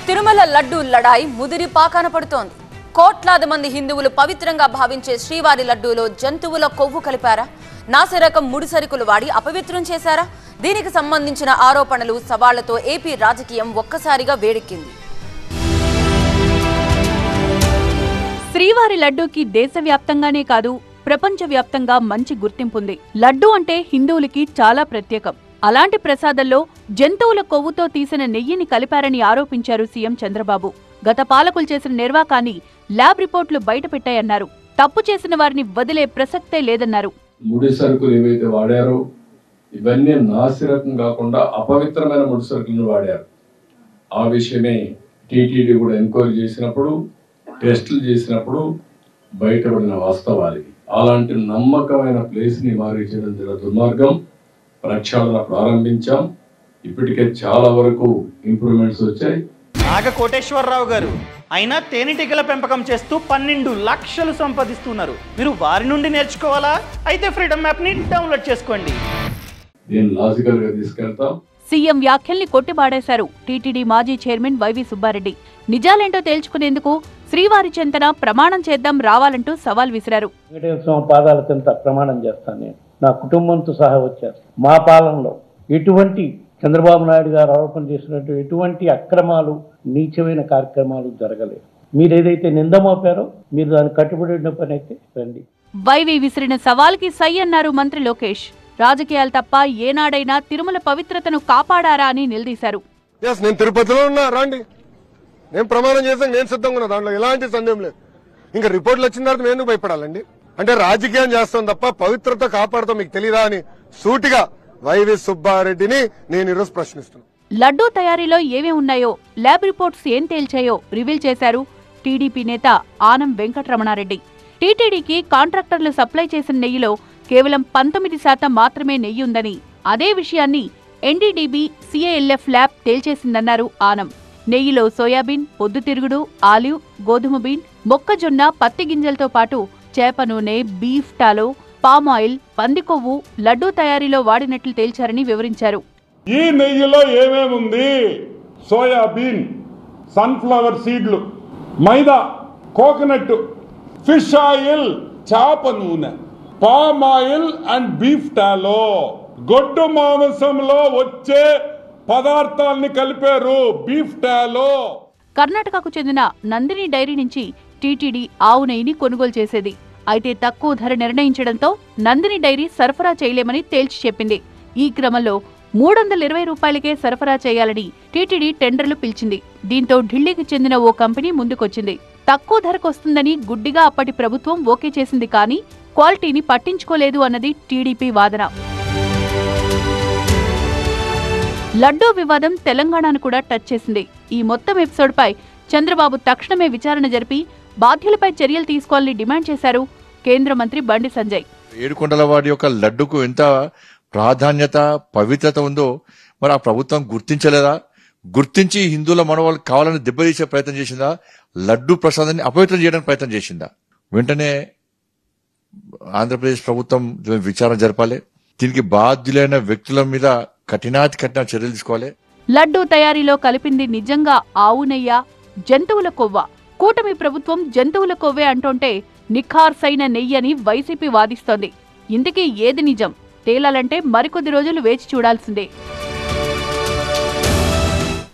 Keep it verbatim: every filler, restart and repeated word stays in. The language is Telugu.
తిరుమల లడ్డూ లడాయి ముదిరి పాకాన పడుతోంది. కోట్లాది మంది హిందువులు పవిత్రంగా భావించే శ్రీవారి లడ్డూలో జంతువుల కొవ్వు కలిపారా, నాసిరకం ముడిసరుకులు వాడి అపవిత్రం చేశారా? దీనికి సంబంధించిన ఆరోపణలు సవాళ్లతో ఏపీ రాజకీయం ఒక్కసారిగా వేడెక్కింది. శ్రీవారి లడ్డూకి దేశవ్యాప్తంగానే కాదు ప్రపంచవ్యాప్తంగా మంచి గుర్తింపుంది. లడ్డూ అంటే హిందువులకి చాలా ప్రత్యేకం. అలాంటి ప్రసాదంలో జంతువుల కొవ్వుతో తీసిన నెయ్యిని కలిపారని ఆరోపించారు సీఎం చంద్రబాబు. గత పాలకులు చేసిన నిర్వాకాన్ని ల్యాబ్ రిపోర్టులు బయటపెట్టాయన్నారు. తప్పు చేసిన వారిని వదిలే ప్రసక్తే లేదన్నారు. ముడి సరుకులు ఏవైతే వాడారో ఇవన్నీ నాసిరకం కాకుండా అపవిత్రమైన ముడి సరుకులను వాడారు. ఆ విషయమే టీటీడీ కూడా ఎంక్వైరీ చేసినప్పుడు, టెస్టులు చేసినప్పుడు బయటపడిన వాస్తవాలు. అలాంటి నమ్మకమైన ప్లేస్ ని మారించడం జర దుర్మార్గం. ప్రక్షాళన ప్రారంభించాం. ఇప్పటికే చాలా వరకు ఇంప్రూవ్మెంట్స్ వచ్చాయి. నాగ కోటేశ్వరరావు గారు అయినా తేనెటీగల పెంపకం చేస్తూ పన్నెండు లక్షలు సంపాదిస్తున్నారు. మీరు వారి నుండి నేర్చుకోవాలా? అయితే ఫ్రీడమ్ యాప్ ని డౌన్లోడ్ చేసుకోండి. దీన్ని లాజికల్ గా తీసుకెళ్తాం. సీఎం వ్యాఖ్యల్ని కొట్టిపాడేశారు టీటీడీ మాజీ చైర్మన్ వైవి సుబ్బారెడ్డి. నిజాలేంటో తేల్చుకునేందుకు శ్రీవారి చెంతన ప్రమాణం చేద్దాం రావాలంటూ సవాల్ విసిరారు. వెంకటేశ్వర పాదాల చెంత ప్రమాణం చేస్తాను. నేను నా కుటుంబంతో సహా వచ్చారు. మా పాలనలో ఎటువంటి చంద్రబాబు నాయుడు గారు ఆరోపణ చేసినట్టు ఎటువంటి అక్రమాలు, నీచమైన కార్యక్రమాలు జరగలేదు. మీరు ఏదైతే నింద మోపారో మీరు దాన్ని కట్టుబడిన పని అయితే రండి. వైవి విసిరిన సవాల్కి సై అన్నారు మంత్రి లోకేష్. రాజకీయాలు తప్ప ఏనాడైనా తిరుమల పవిత్రతను కాపాడారా అని నిలదీశారు. నేను తిరుపతిలో ఉన్నా, రండి. నేను ప్రమాణం చేసాను, నేను సిద్ధంగా ఉన్నా. దాంట్లో ఎలాంటి సందేహం లేదు. ఇంకా రిపోర్ట్లు వచ్చిన తర్వాత నేను భయపడాలండి? అంటే రాజకీయం చేస్తాం తప్ప పవిత్రత కాపాడుతాం మీకు తెలీదా అని సూటిగా వైవి సుబ్బారెడ్డిని నేను ఈరోజు ప్రశ్నిస్తున్నాను. లడ్డూ తయారీలో ఏమేమి ఉన్నాయో, ల్యాబ్ రిపోర్ట్స్ ఏం తేల్చాయో రివీల్ చేశారు టీడీపీ నేత ఆనం వెంకటరమణారెడ్డి. టీటీడీకి కాంట్రాక్టర్లు సప్లై చేసిన నెయ్యిలో కేవలం పంతొమ్మిది శాతం మాత్రమే నెయ్యి ఉందని, అదే విషయాన్ని ఎన్డీడీబీ సీఏఎల్ఎఫ్ ల్యాబ్ తేల్చేసిందన్నారు ఆనం. నెయ్యిలో సోయాబీన్, పొద్దుతిరుగుడు, ఆలివ్, గోధుమ బీన్, మొక్కజొన్న, పత్తి గింజలతో పాటు చేప నూనె, బీఫ్ టాలో, పామ్ ఆయిల్, పంది కొవ్వు లడ్డూ తయారీలో వాడినట్లు తేల్చారని వివరించారు. ఈ నెయ్యిలో ఏమేముంది? సోయాబీన్, సన్ఫ్లవర్ సీడ్లు, మైదా, కోకోనట్, ఫిష్ ఆయిల్, చేప నూనె, palm oil and beef tallow. గొడ్డు మాంసంలో వచ్చే పదార్థాలని కలిపారు బీఫ్ టాలో. కర్ణాటకకు చెందిన నందిని డైరీ నుంచి టీటీడీ ఆవు నెయ్యిని కొనుగోలు చేసేది. అయితే తక్కువ ధర నిర్ణయించడంతో నందిని డైరీ సరఫరా చేయలేమని తేల్చి చెప్పింది. ఈ క్రమంలో మూడు వందల ఇరవై రూపాయలకే సరఫరా చేయాలని టీటీడీ టెండర్లు పిలిచింది. దీంతో ఢిల్లీకి చెందిన ఓ కంపెనీ ముందుకొచ్చింది. తక్కువ ధరకొస్తుందని గుడ్డిగా అప్పటి ప్రభుత్వం ఓకే చేసింది, కానీ క్వాలిటీని పట్టించుకోలేదు అన్నది టీడీపీ వాదన. లడ్డూ వివాదం తెలంగాణను కూడా టచ్ చేసింది. ఈ మొత్తం ఎపిసోడ్పై చంద్రబాబు తక్షణమే విచారణ జరిపి బాధ్యులపై చర్యలు తీసుకోవాలని డిమాండ్ చేశారు కేంద్ర మంత్రి బండి సంజయ్. ఏడుకొండల వాడి యొక్క లడ్డుకు ఎంత ప్రాధాన్యత, పవిత్రత ఉందో మరి ఆ ప్రభుత్వం గుర్తించలేదా? గుర్తించి హిందువుల మనవాళ్ళు కావాలని దెబ్బతీసే ప్రయత్నం చేసిందా? లడ్డు ప్రసాదాన్ని అపవిత్రం చేయడానికి ప్రయత్నం చేసిందా? వెంటనే ఆంధ్రప్రదేశ్ ప్రభుత్వం విచారణ జరపాలి. దీనికి బాధ్యులైన వ్యక్తుల మీద కఠినాతి కఠిన చర్యలు తీసుకోవాలి. లడ్డూ తయారీలో కలిపింది నిజంగా ఆవు నెయ్యా, జంతువుల కొవ్వా? కూటమి ప్రభుత్వం జంతువుల కొవ్వే అంటుంటే నిఖార్సైన నెయ్యని వైసీపీ వాదిస్తోంది. ఇంతకీ ఏది నిజం తేలాలంటే మరికొద్ది రోజులు వేచి చూడాల్సిందే.